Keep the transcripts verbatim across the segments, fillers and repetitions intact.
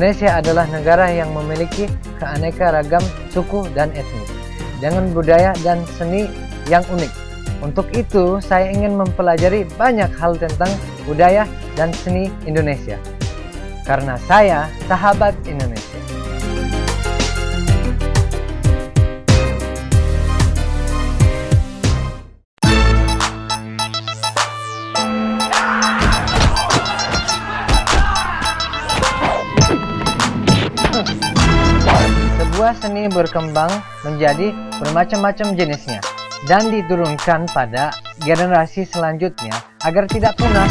Indonesia adalah negara yang memiliki keanekaragam suku dan etnis, dengan budaya dan seni yang unik. Untuk itu, saya ingin mempelajari banyak hal tentang budaya dan seni Indonesia. Karena saya sahabat Indonesia. Sebuah seni berkembang menjadi bermacam-macam jenisnya dan diturunkan pada generasi selanjutnya agar tidak punah.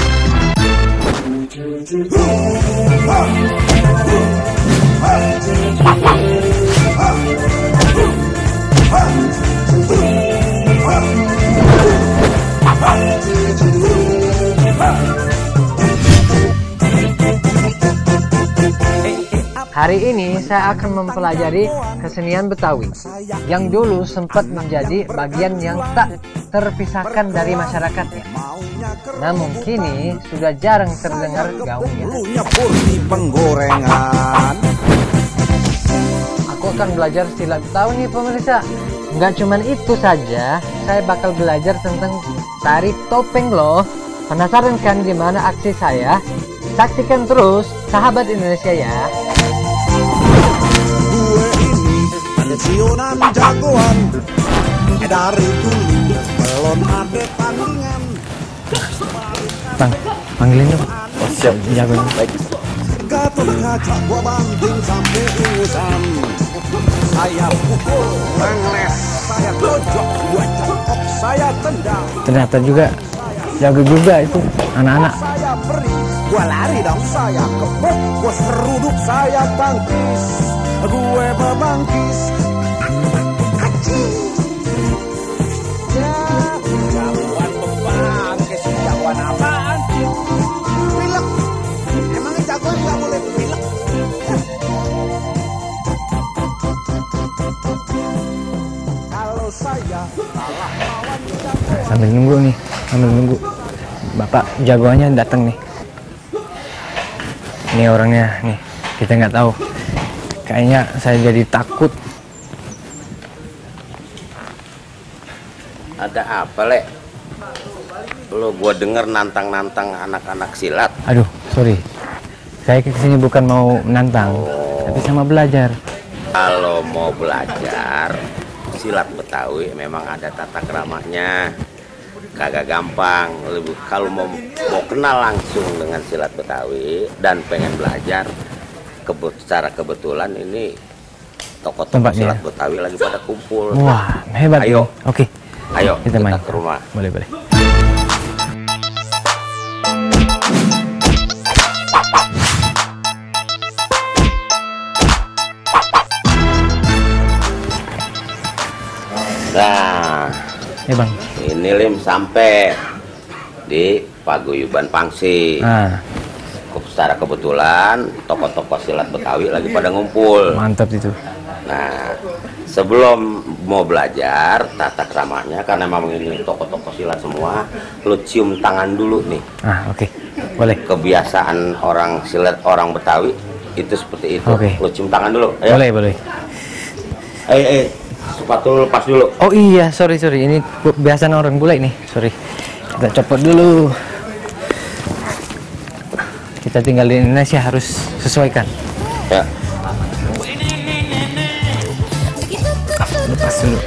Hari ini saya akan mempelajari kesenian Betawi yang dulu sempat menjadi bagian yang tak terpisahkan dari masyarakatnya. Namun kini sudah jarang terdengar gaungnya. Aku akan belajar silat Betawi nih pemirsa. Nggak cuman itu saja, saya bakal belajar tentang tari topeng loh. Penasaran kan gimana aksi saya? Saksikan terus Sahabat Indonesia ya. Gue ini pensiunan jagoan, dari dulu belum ada tandingan. Bang, panggilin dong. Oh, siap, jagoan. Baik. Gatot kaca gua banting sampai ingusan. Saya pukul, mengles, saya tojok, gua cokok, saya tendang. Ternyata juga jago juga itu anak-anak. Saya beri, gua lari dong, saya kepuk, gua seruduk, saya tangkis, gue bebangkis. Aci. Ya, jagoan bebangkis, jagoan apaan? Pilek. Emangnya jagoan nggak boleh pilek? Kalau saya kalah lawan jagoan. Sambil nunggu nih, sambil nunggu. Bapak jagoannya datang nih. Ini orangnya nih, kita nggak tahu. Kayaknya saya jadi takut. Ada apa, Le? Lo gua denger nantang-nantang anak-anak silat. Aduh, sorry. Saya kesini bukan mau menantang, oh. tapi sama belajar. Kalau mau belajar silat Betawi memang ada tata keramanya. Kagak gampang. Lebih kalau mau mau kenal langsung dengan silat Betawi dan pengen belajar, kebut secara kebetulan ini tokoh-tokoh silat Betawi lagi pada kumpul. Wah, hebat. Ayo, oke. Ayo kita, kita main ke rumah. Boleh, boleh. Nah, ya bang. Ini Lim sampai di Paguyuban Pangsi. Nah. Secara kebetulan tokoh-tokoh silat Betawi lagi pada ngumpul. Mantap itu. Nah, sebelum mau belajar tata keramanya, karena memang ini tokoh-tokoh silat semua, lu cium tangan dulu nih. Ah, oke. Okay. Boleh. Kebiasaan orang silat orang Betawi itu seperti itu. Oke. Okay. Lu cium tangan dulu. Ayo. Boleh, boleh. Eh, eh, sepatu lu lepas dulu. Oh iya, sorry, sorry. Ini kebiasaan orang bule nih. Sorry. Kita copot dulu. Kita tinggal di Indonesia harus sesuaikan. Ya. Lepas dulu.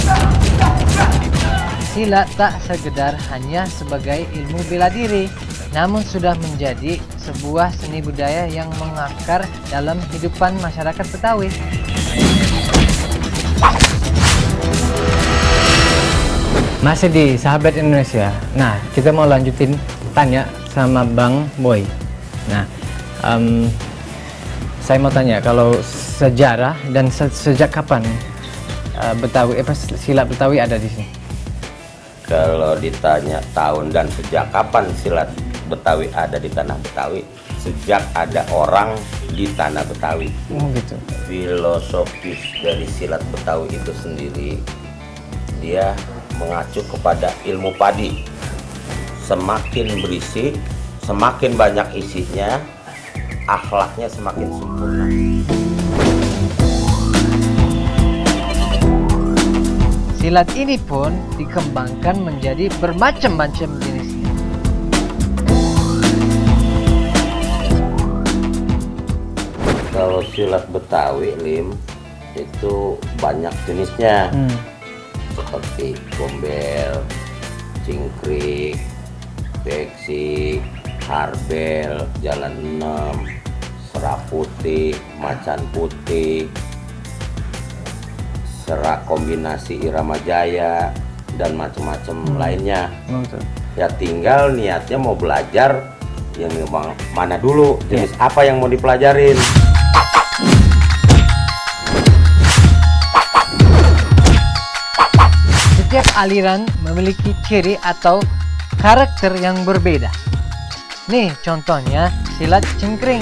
Silat tak sekedar hanya sebagai ilmu bela diri, namun sudah menjadi sebuah seni budaya yang mengakar dalam kehidupan masyarakat Betawi. Masih di Sahabat Indonesia. Nah, kita mau lanjutin tanya sama Bang Boy. Nah, um, saya mau tanya kalau sejarah dan se sejak kapan uh, Betawi, apa silat Betawi ada di sini? Kalau ditanya tahun dan sejak kapan silat Betawi ada di tanah Betawi, sejak ada orang di tanah Betawi. Oh gitu. Filosofis dari silat Betawi itu sendiri, dia mengacu kepada ilmu padi. Semakin berisi, semakin banyak isinya, akhlaknya semakin sempurna. Silat ini pun dikembangkan menjadi bermacam-macam jenisnya. Kalau silat Betawi, Lim, itu banyak jenisnya. Hmm. Seperti gombel, cingkrik, beksi, harbel, jalan enam, serak putih, macan putih, serak kombinasi irama jaya, dan macam-macam hmm. lainnya. Betul. Ya tinggal niatnya mau belajar yang memang mana dulu, jenis ya. Apa yang mau dipelajarin. Setiap aliran memiliki ciri atau karakter yang berbeda. Nih contohnya silat cingkring.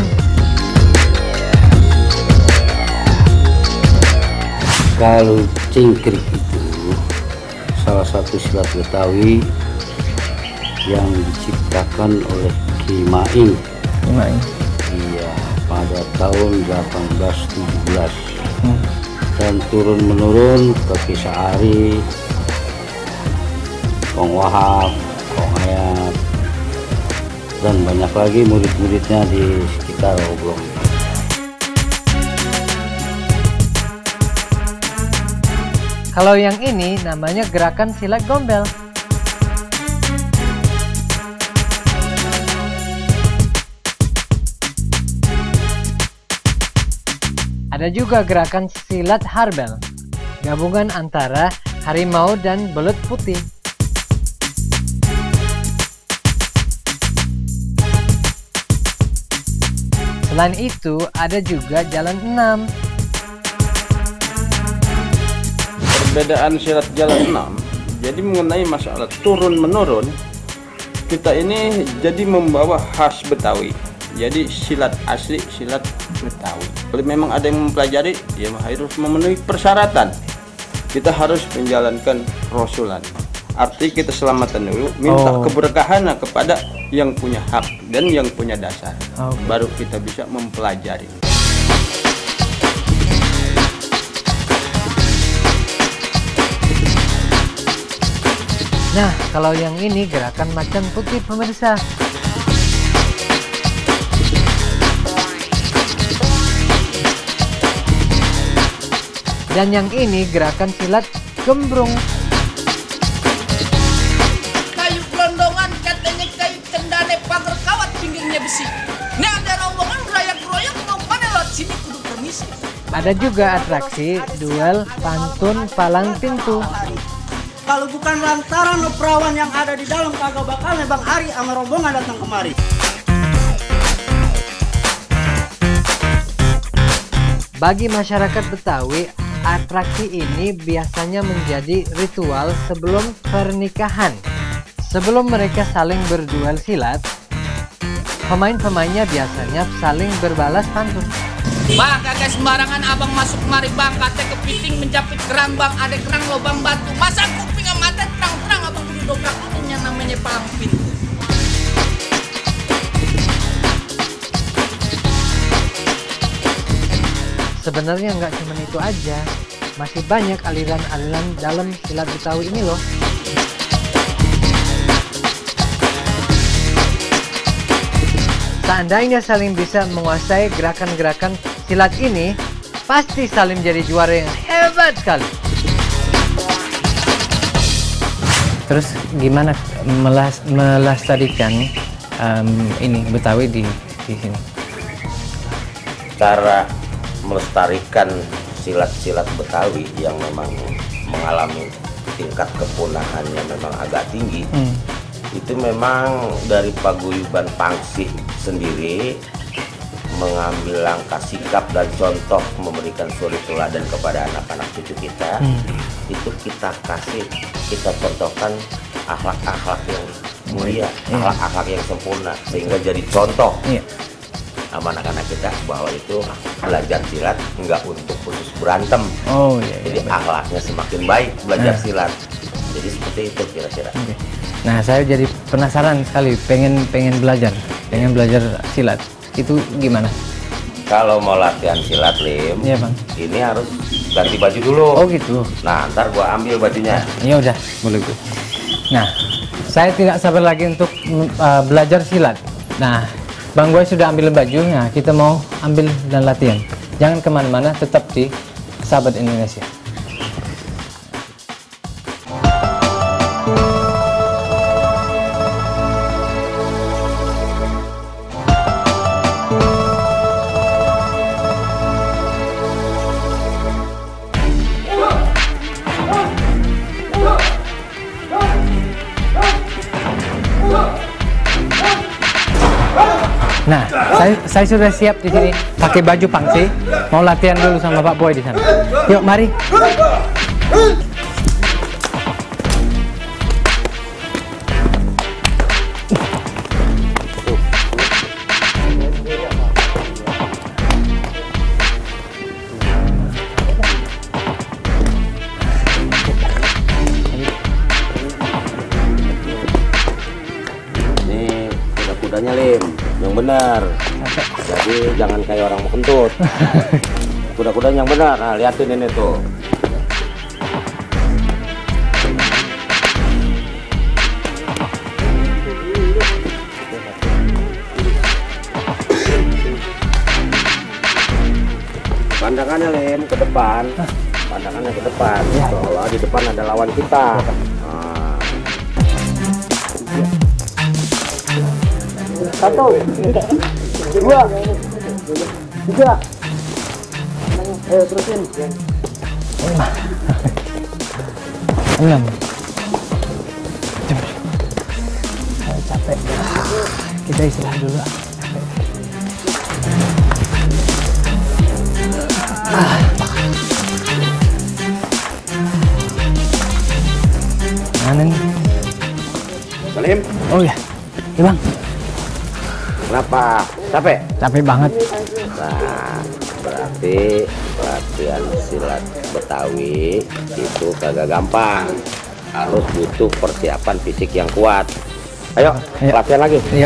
Kalau cingkrik itu salah satu silat Betawi yang diciptakan oleh Ki Maing. Ki Maing. Iya, pada tahun delapan belas tujuh belas. Hmm. Dan turun menurun ke Ki Saari, Kong Wahab, Kong Ayat, dan banyak lagi murid-muridnya di sekitar Oblong. Kalau yang ini namanya gerakan silat gombel. Ada juga gerakan silat harbel, gabungan antara harimau dan belut putih. Selain itu, ada juga jalan enam. Perbedaan silat jalan enam, jadi mengenai masalah turun-menurun, kita ini jadi membawa khas Betawi. Jadi silat asli, silat Betawi. Kalau memang ada yang mempelajari, dia harus memenuhi persyaratan. Kita harus menjalankan Rasulan. Arti kita selamatan dulu, minta Oh. keberkahan kepada yang punya hak dan yang punya dasar. Okay. Baru kita bisa mempelajari. Nah, kalau yang ini gerakan macan putih pemirsa. Dan yang ini gerakan silat gembrung. Kayu gelondongan katanya kayu cendane pagar kawat pinggirnya besi. Ini ada rombongan rayak-royak mau mana lewat sini kudu permisi. Ada juga atraksi duel pantun palang pintu. Kalau bukan lantaran perawan yang ada di dalam kagak bakalnya Bang Ari sama rombongan datang kemari. Bagi masyarakat Betawi, atraksi ini biasanya menjadi ritual sebelum pernikahan. Sebelum mereka saling berduel silat, pemain-pemainnya biasanya saling berbalas pantun. Bang kagak sembarangan abang masuk mari bang, kate kepiting menjapit kerang bang, ada kerang lubang batu. Masa kuping sama mata terang-terang abang kudu dobrak yang namanya palang pintu. Sebenarnya nggak cuma itu aja, masih banyak aliran-aliran dalam silat Betawi ini loh. Seandainya saling bisa menguasai gerakan-gerakan silat ini, pasti saling jadi juara yang hebat sekali. Terus gimana melas melestarikan um, ini Betawi di di sini. Cara melestarikan silat-silat Betawi yang memang mengalami tingkat kepunahannya memang agak tinggi, hmm. itu memang dari paguyuban Pangsih sendiri mengambil langkah sikap dan contoh, memberikan suri teladan kepada anak-anak cucu kita. hmm. Itu kita kasih, kita contohkan akhlak-akhlak yang mulia, akhlak-akhlak yang sempurna, sehingga jadi contoh yeah. sama anak-anak kita bahwa itu belajar silat enggak untuk khusus berantem. Oh iya. Jadi iya, akhlaknya semakin baik belajar nah. silat. Jadi seperti itu kira-kira. Okay. Nah, saya jadi penasaran sekali, pengen pengen belajar, pengen belajar silat. Itu gimana? Kalau mau latihan silat, Lim, iya Bang, ini harus ganti baju dulu. Oh gitu. Nah, ntar gua ambil bajunya. Ya udah, boleh Bu. Nah, saya tidak sabar lagi untuk uh, belajar silat. Nah, Bang Boy sudah ambil bajunya, kita mau ambil dan latihan. Jangan kemana-mana, tetap di Sahabat Indonesia. Nah, saya, saya sudah siap di sini, pakai baju Pangsih. Mau latihan dulu sama Pak Boy di sana. Yuk, mari. Ini kuda-kudanya, Lim, yang benar. Jadi jangan kayak orang mau kentut. Kuda-kuda yang benar. Nah, liatin ini tuh. Pandangannya, Lim, ke depan. Pandangannya ke depan. Seolah di depan ada lawan kita. Nah. Satu, dua, tiga. Ayo terusin. Enam. Saya capek. Kita istirahat dulu. Ah. Mana nih? Salim. Oh ya, ya Bang. Kenapa? Capek? Capek banget. Nah, berarti latihan silat Betawi itu kagak gampang. Harus butuh persiapan fisik yang kuat. Ayo, Ayo. latihan lagi. Ayo.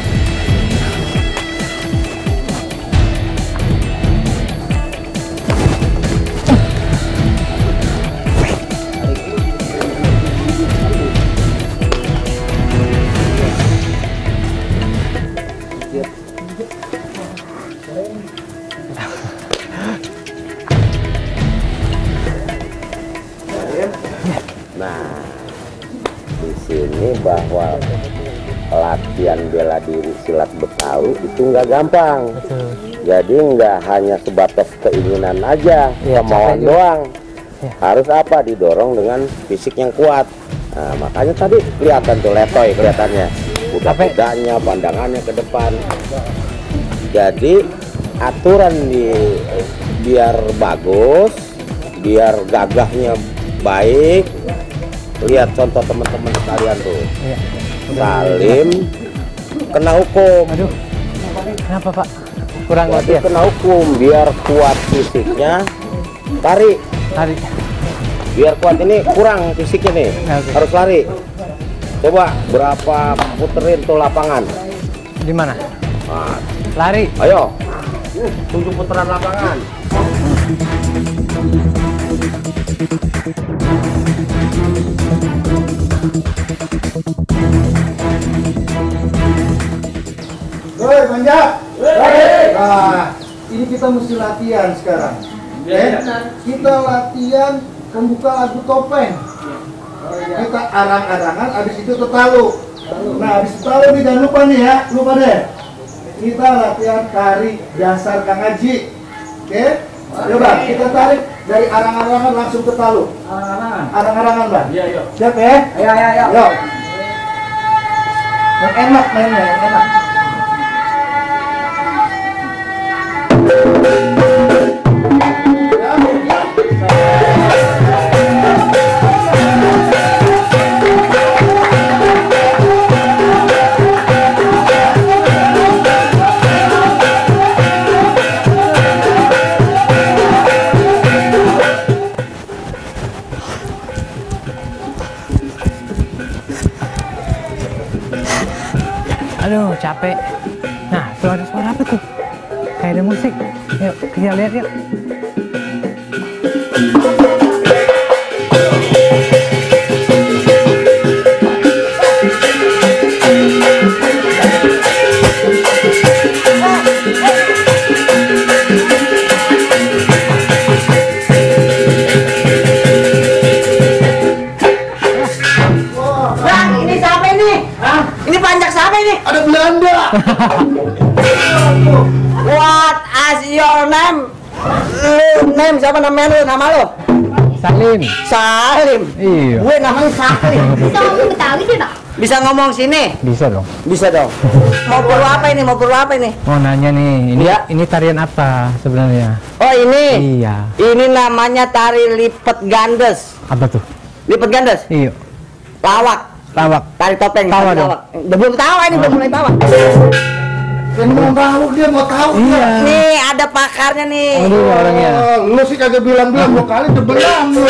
Nah, di sini bahwa latihan bela diri silat Betawi itu nggak gampang. Betul. Jadi nggak hanya sebatas keinginan aja, Ya, kemauan capek doang. Ya. Harus apa? Didorong dengan fisik yang kuat. Nah, makanya tadi kelihatan tuh letoy kelihatannya. Kuda-kudanya, pandangannya ke depan. Jadi aturan di biar bagus, biar gagahnya baik. Lihat contoh teman-teman sekalian tuh. Iya. Salim kena hukum. Aduh. Kenapa Pak? Kurang Jadi latihan. kena hukum biar kuat fisiknya. Tarik. Tarik. Biar kuat ini kurang fisiknya nih. Oke. Harus lari. Coba berapa puterin tuh lapangan. Di mana? Nah, Lari. ayo. Tujuh putaran lapangan. Woi, manjat. Nah, ini kita mesti latihan sekarang. Ya, kita latihan pembuka lagu topeng. Kita arang-arangan, habis itu tetalu. Nah, habis tahu nih jangan lupa nih ya, lupa deh. Kita latihan tari dasar Kang Haji. Oke? Coba kita tarik dari arang-arangan langsung ke talu. Arang-arangan. Arang-arangan, Bang. Iya, iya. Siap ya? Ayo, ayo, ayo. Yo. Yang enak mainnya, yang enak. Aduh, capek. Nah, tuh ada suara apa tuh? Kayak ada musik. Yuk, kita lihat yuk. Ada Belanda. What is your name? Lu name siapa namanya lu? Nama lu? Salim. Salim. Iya. Gue namanya Salim. Bisa ngomong Betawi sih, Pak? Bisa ngomong sini? Bisa dong. Bisa dong. Mau perlu apa ini? Mau perlu apa ini? Mau nanya nih, ini Ya. ini tarian apa sebenarnya? Oh ini? Iya. Ini namanya tari lipat gandes. Apa tuh? Lipat gandes? Iya. Lawak. Lawak. Tari topeng. Tawa tari dong. lawak. Udah belum tawa ini, belum mulai tawa. Dia mau tahu, dia mau tahu. Iya. Nih ada pakarnya nih. Aduh, orangnya. Oh, lu sih kagak bilang-bilang dua kali debelang lu.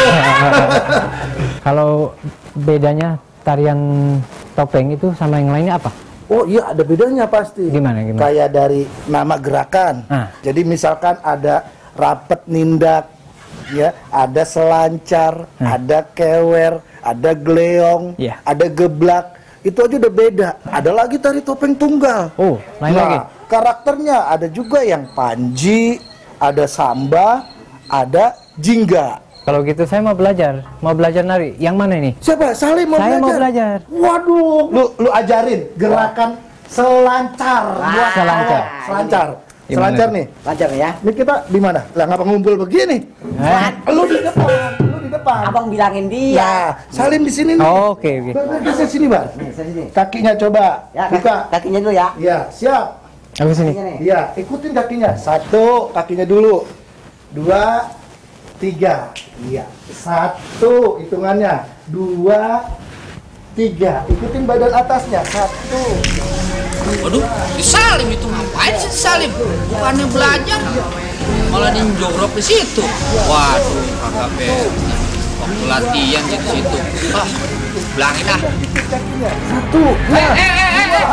Kalau bedanya tarian topeng itu sama yang lainnya apa? Oh iya, ada bedanya pasti. Gimana, gimana? Kayak dari nama gerakan. Ah. Jadi misalkan ada rapet nindak, ya, ada selancar, Hmm. ada kewer, ada gleong, Iya. ada geblak. Itu aja udah beda. Ada lagi tari topeng tunggal. Oh, lain Nah, lagi. karakternya ada juga yang panji, ada samba, ada jingga. Kalau gitu saya mau belajar, mau belajar nari. Yang mana ini? Siapa? Salim mau Saya belajar? mau belajar. Waduh, lu lu ajarin gerakan selancar. Buat selancar. Selancar. Gimana Selancar tuh? nih. Lancar ya. Ini kita di mana? Lah ngapa ngumpul begini? Eh? Lu di depan, lu di depan. Abang bilangin dia. Nah, Salim di sini nih. Oh, oke, oke. Geser sini, Bang. Nih, saya sini. Kakinya coba. Ya, Buka. kaki- kakinya dulu ya. Iya, siap. Aku sini. Kakinya nih. Iya, ikutin kakinya. Satu, kakinya dulu. Dua, tiga. Iya. Satu, hitungannya. Dua, tiga. Ikutin badan atasnya. Satu. Waduh, si Salim itu ngapain sih si Salim? Bukannya belajar, malah ninjorok di situ. Waduh, kakak bener. Waktu latihan di situ. Ah, bilangin ah. Satu. Eh, eh, eh, eh, eh.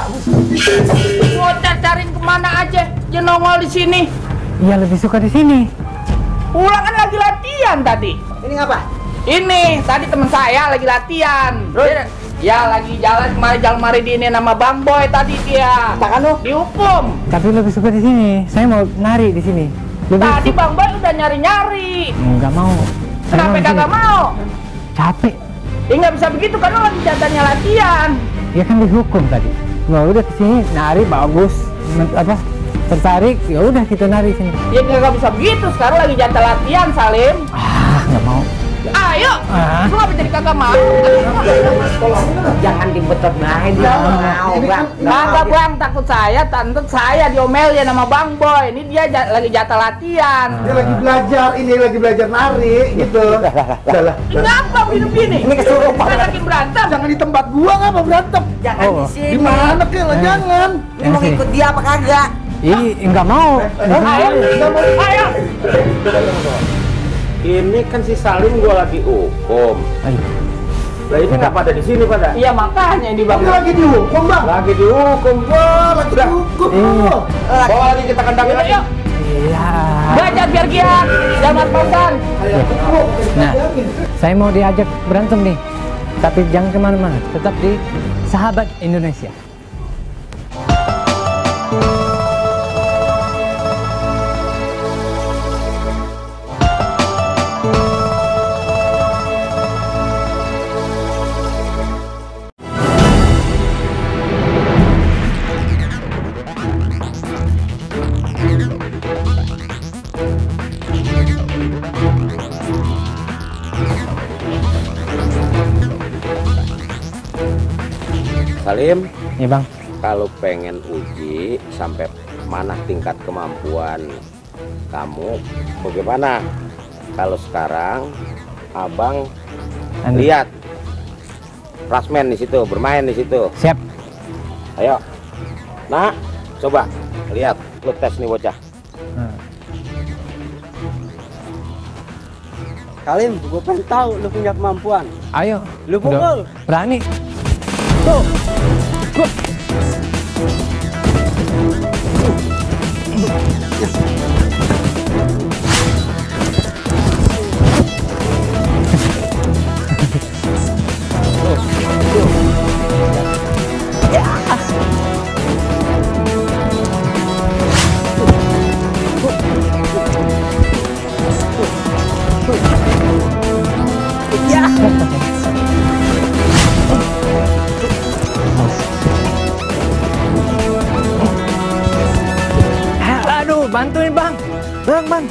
Mau cari kemana aja? Dia nongol di sini. Iya, lebih suka di sini. Pulang kan lagi latihan tadi. Ini ngapa? Ini tadi teman saya lagi latihan. Dia, ya lagi jalan kemari jalan mari di ini nama Bang Boy tadi dia. Takkan lu? Dihukum. Tapi lebih suka di sini. Saya mau nari di sini. Lebih Tadi su- Bang Boy udah nyari-nyari. Nggak mau. Saya Kenapa mau di sini. kagak mau? Capek. Ya nggak bisa begitu kan lo lagi jatahnya latihan. Ya kan dihukum tadi. Nah, udah kesini nari bagus. Men- apa? Tertarik, ya udah kita nari sini. Ya nggak bisa begitu. Sekarang lagi jatah latihan Salim. Ah, nggak mau. Ayo, Ah. lu ngapa jadi kagak mau? Jangan dibetot naik dia. Mau, ini Bang. kan- Kagak bang, takut saya, tante saya diomelin sama Bang Boy. Ini dia ja- lagi jatah latihan. Dia lagi belajar, ini lagi belajar nari gitu. Udah lah. Kenapa begini-begini? Ini kesurupan. Kita lagi berantem. Jangan di tempat gua ngapa berantem? Jangan Oh. di sini. Di mana kek lah, Eh. jangan. Lu mau sini. ikut dia apa kagak? Ih, nggak mau. Ayo, ayo. Ini kan si Salim gua lagi hukum. Ayo. Lah ini nggak pada di sini pada? Iya makanya ini Bang. Ini lagi dihukum, Bang. Lagi dihukum. Wah, lagi dihukum. Iya. loh. Bawa lagi kita kandangin Yuk, lagi. yuk. Iya. Belajar biar giat, jangan pas-pasan. Nah, saya mau diajak berantem nih. Tapi jangan kemana-mana. Tetap di Sahabat Indonesia. Salim. Ya bang. Kalau pengen uji sampai mana tingkat kemampuan kamu, bagaimana? Kalau sekarang abang Anu. lihat plasmen di situ, bermain di situ. Siap. Ayo. Nah, coba lihat, lu tes nih bocah. Hmm. Kalim, gue pengen tahu lu punya kemampuan. Ayo. Lu pukul. Berani. Tuh. Gua. Aduh, bantuin bang, bang bang.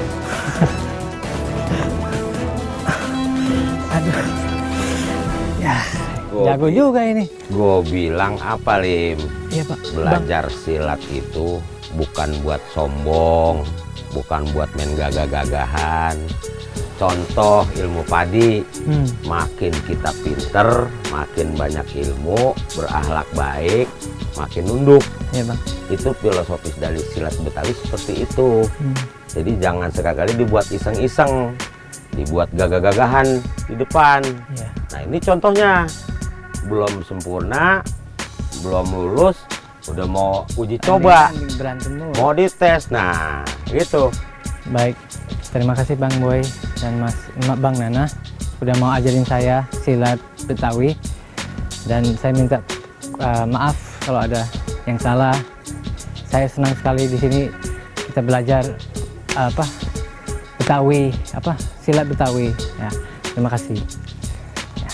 Aduh, ya, jago juga ini. Gue bilang apa Lim? Iya pak. Belajar bang. Silat itu bukan buat sombong, bukan buat main gagah-gagahan. Contoh ilmu padi, hmm. makin kita pinter, makin banyak ilmu, berakhlak baik, makin nunduk. Ya, bang. Itu filosofis dari silat Betawi seperti itu. Hmm. Jadi jangan sekali-kali dibuat iseng-iseng, dibuat gagah-gagahan di depan. Ya. Nah ini contohnya, belum sempurna, belum lulus, udah mau uji coba, mau dites. Nah gitu. Baik. Terima kasih Bang Boy dan Mas Bang Nana udah mau ajarin saya silat Betawi, dan saya minta uh, maaf kalau ada yang salah. Saya senang sekali di sini kita belajar uh, apa Betawi, apa silat Betawi. Ya, terima kasih. Ya.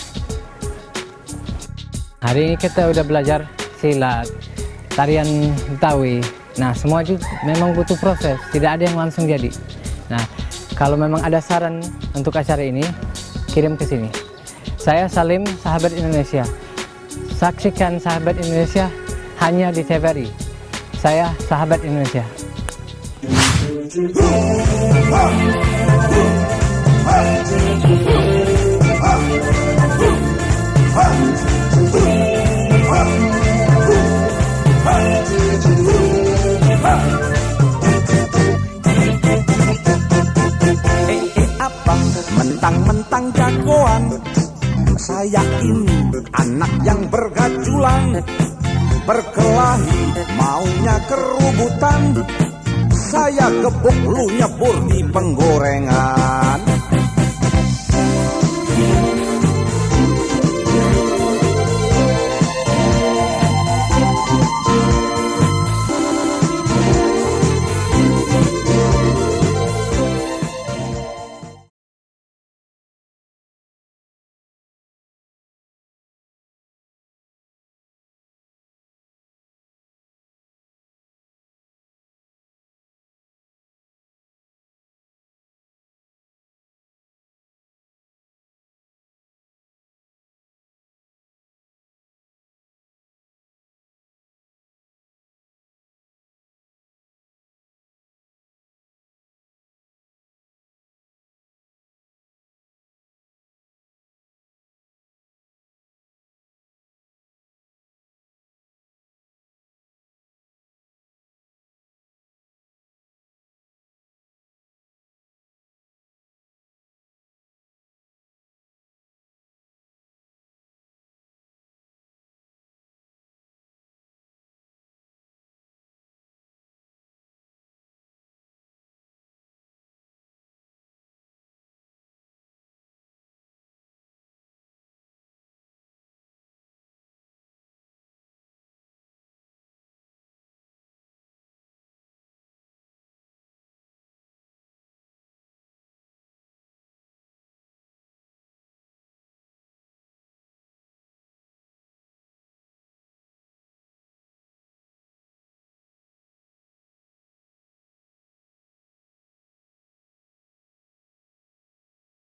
Hari ini kita udah belajar silat, tarian Betawi. Nah, semua itu memang butuh proses, tidak ada yang langsung jadi. Nah, kalau memang ada saran untuk acara ini, kirim ke sini. Saya Salim, Sahabat Indonesia. Saksikan Sahabat Indonesia hanya di T V R I. Saya Sahabat Indonesia. Mentang-mentang jagoan, saya ini anak yang bergajulan, berkelahi maunya kerubutan, saya gebuk lu nyebur di penggorengan.